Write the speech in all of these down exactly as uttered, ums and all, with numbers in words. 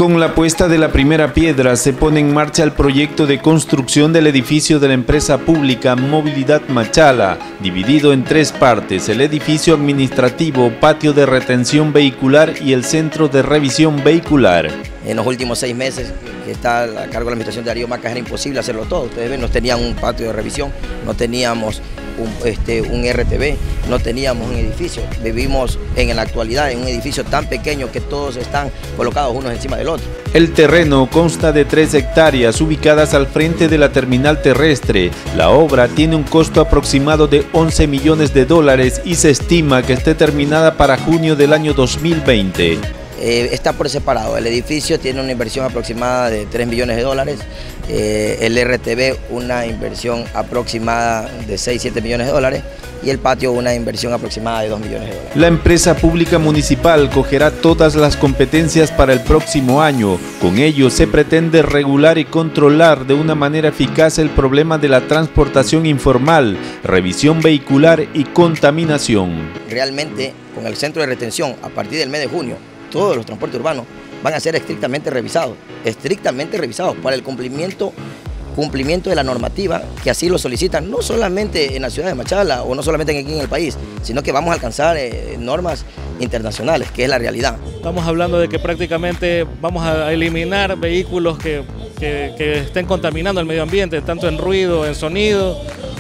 Con la puesta de la primera piedra se pone en marcha el proyecto de construcción del edificio de la empresa pública Movilidad Machala, dividido en tres partes: el edificio administrativo, patio de retención vehicular y el centro de revisión vehicular. En los últimos seis meses que está a cargo de la administración de Darío Macas era imposible hacerlo todo. Ustedes ven, no tenían un patio de revisión, no teníamos un, este, un R T V, no teníamos un edificio. Vivimos en la actualidad en un edificio tan pequeño que todos están colocados unos encima del otro. El terreno consta de tres hectáreas ubicadas al frente de la terminal terrestre. La obra tiene un costo aproximado de once millones de dólares y se estima que esté terminada para junio del año dos mil veinte. Eh, está por separado. El edificio tiene una inversión aproximada de tres millones de dólares, eh, el R T V una inversión aproximada de seis, siete millones de dólares y el patio una inversión aproximada de dos millones de dólares. La empresa pública municipal cogerá todas las competencias para el próximo año. Con ello se pretende regular y controlar de una manera eficaz el problema de la transportación informal, revisión vehicular y contaminación. Realmente, con el centro de retención, a partir del mes de junio, todos los transportes urbanos van a ser estrictamente revisados, estrictamente revisados para el cumplimiento, cumplimiento de la normativa que así lo solicitan, no solamente en la ciudad de Machala o no solamente aquí en el país, sino que vamos a alcanzar eh, normas internacionales, que es la realidad. Estamos hablando de que prácticamente vamos a eliminar vehículos que, que, que estén contaminando el medio ambiente, tanto en ruido, en sonido,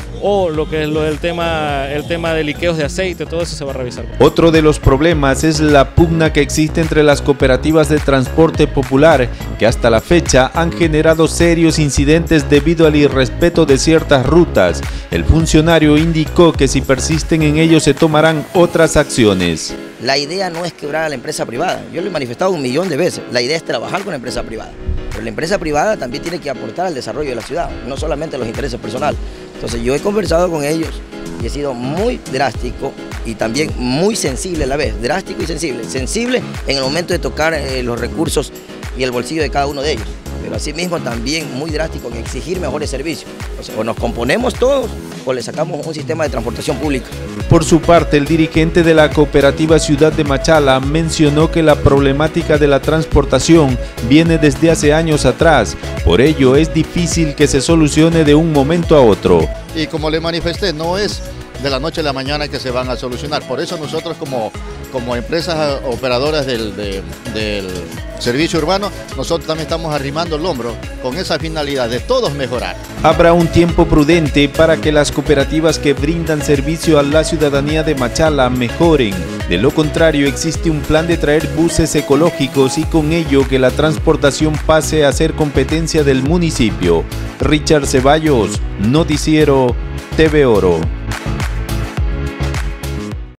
o lo que es lo del tema, el tema de liqueos de aceite, todo eso se va a revisar. Otro de los problemas es la pugna que existe entre las cooperativas de transporte popular, que hasta la fecha han generado serios incidentes debido al irrespeto de ciertas rutas. El funcionario indicó que si persisten en ello se tomarán otras acciones. La idea no es quebrar a la empresa privada, yo lo he manifestado un millón de veces, la idea es trabajar con la empresa privada. Pero la empresa privada también tiene que aportar al desarrollo de la ciudad, no solamente los intereses personales. Entonces yo he conversado con ellos y he sido muy drástico y también muy sensible a la vez, drástico y sensible. Sensible en el momento de tocar eh, los recursos y el bolsillo de cada uno de ellos, pero asimismo también muy drástico en exigir mejores servicios. O sea, o nos componemos todos o le sacamos un sistema de transportación pública. Por su parte, el dirigente de la cooperativa Ciudad de Machala mencionó que la problemática de la transportación viene desde hace años atrás, por ello es difícil que se solucione de un momento a otro. Y como le manifesté, no es de la noche a la mañana que se van a solucionar, por eso nosotros como, como empresas operadoras del, de, del servicio urbano, nosotros también estamos arrimando el hombro con esa finalidad de todos mejorar. Habrá un tiempo prudente para que las cooperativas que brindan servicio a la ciudadanía de Machala mejoren. De lo contrario, existe un plan de traer buses ecológicos y con ello que la transportación pase a ser competencia del municipio. Richard Ceballos, Noticiero T V Oro.